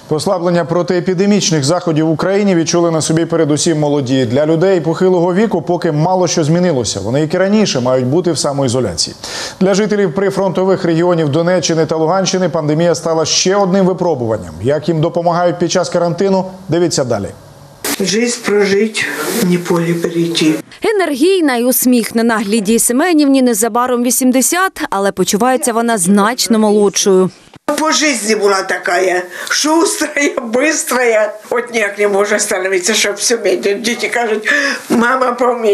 Послаблення протиепідемічних заходів в Україні відчули на собі передусім молоді. Для людей похилого віку поки мало що змінилося. Вони, як і раніше, мають бути в самоізоляції. Для жителів прифронтових регіонів Донеччини та Луганщини пандемія стала ще одним випробуванням. Як їм допомагають під час карантину, дивіться далі. Жизнь прожить, не поле перейти. Енергійна і усміхнена Лідії Семенівні незабаром 80, але почувається вона значно молодшою. По жизни была такая шустрая, быстрая. Вот ніяк не можу остановиться, щоб все медленно. Діти кажуть, мама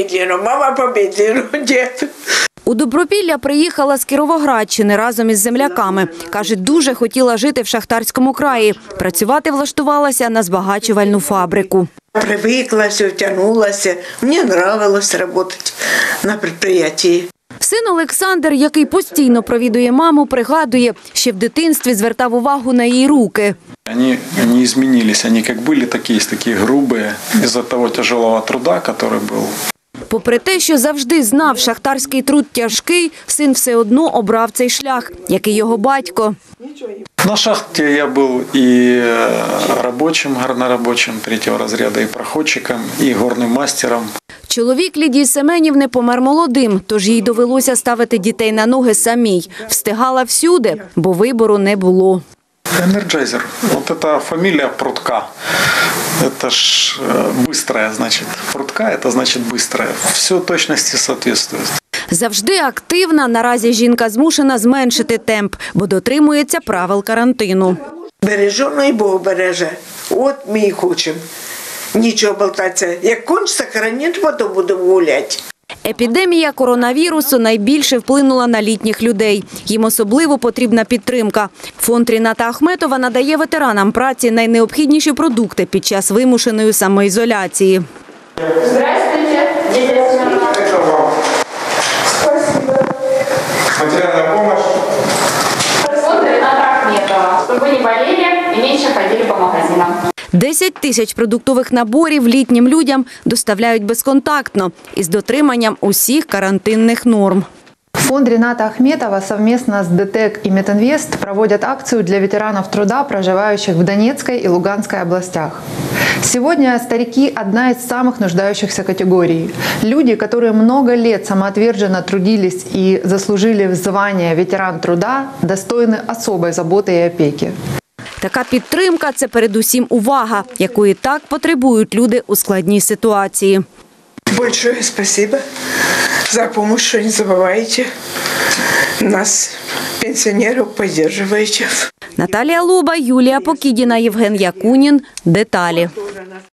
помедленно, дід. У Добропілля приїхала з Кіровоградщини разом із земляками. Каже, дуже хотіла жити в Шахтарському краї. Працювати влаштувалася на збагачувальну фабрику. Привикла, все втягнулася. Мені нравилось працювати на підприємстві. Син Олександр, який постійно провідує маму, пригадує, ще в дитинстві звертав увагу на її руки. Они не изменились, они как были, такие грубые из-за того тяжелого труда, который был. Попри те, що завжди знав, шахтарський труд тяжкий, син все одно обрав цей шлях, як і його батько. На шахте я был и рабочим, горнорабочим третьего разряда, и проходчиком, и горным мастером. Чоловік Лідії Семенівни помер молодим, тож їй довелося ставити дітей на ноги самій. Встигала всюди, бо вибору не було. Энерджайзер. Вот это фамилия Прудка. Это ж быстрая, значит. Прудка – это значит быстрая. Все точности соответствует. Завжди активна, наразі жінка змушена зменшити темп, бо дотримується правил карантину. Бережу, ну і Бог береже. От ми і хочемо. Нічого болтатися. Як кончиться карантин, потім будемо гуляти. Епідемія коронавірусу найбільше вплинула на літніх людей. Їм особливо потрібна підтримка. Фонд Ріната Ахметова надає ветеранам праці найнеобхідніші продукти під час вимушеної самоізоляції. Здравствуйте. Спасибо. Материальная помощь. Фонд Ріната Ахметова. Чтобы вы не болели и меньше ходили по магазинам. 10 тисяч продуктових наборів літнім людям доставляють безконтактно із дотриманням усіх карантинних норм. Фонд Рината Ахметова совместно с ДТЭК и Метинвест проводят акцию для ветеранов труда, проживающих в Донецкой и Луганской областях. Сегодня старики – одна из самых нуждающихся категорий. Люди, которые много лет самоотверженно трудились и заслужили звание ветеран труда, достойны особой заботы и опеки. Така підтримка – це передусім увага, якої так потребують люди у складній ситуації. Большое спасибо за помощь, что не забывайте. Нас, пенсионеров, поддерживаете. Наталія Лоба, Юлія Покідіна, Євген Якунін. Деталі.